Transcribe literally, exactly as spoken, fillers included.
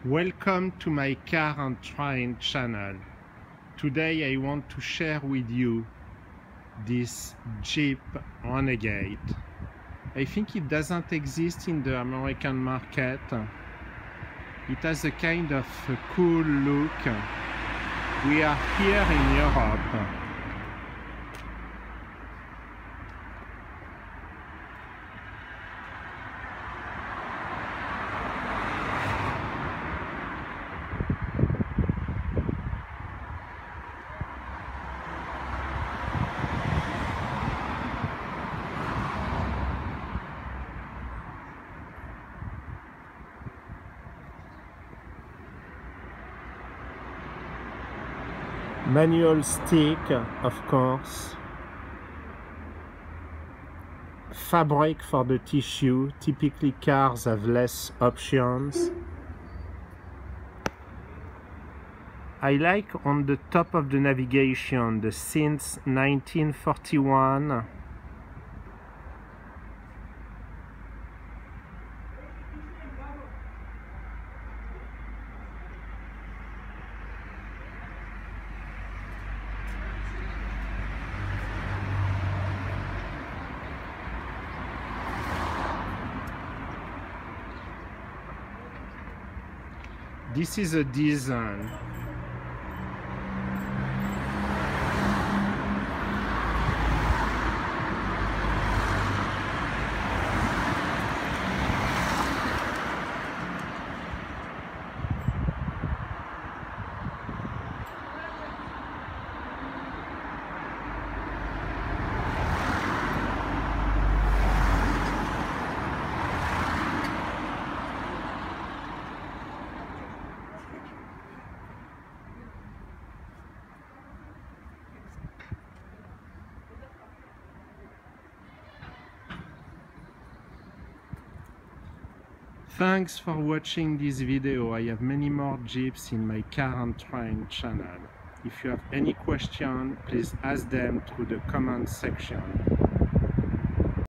Welcome to my car and train channel. Today I want to share with you this Jeep Renegade. I think it doesn't exist in the American market. It has a kind of a cool look. We are here in Europe. Manual stick, of course. Fabric for the tissue. Typically cars have less options. I like on the top of the navigation the since nineteen forty-one. This is a design. Thanks for watching this video. I have many more Jeeps in my car and train channel. If you have any question, please ask them through the comment section.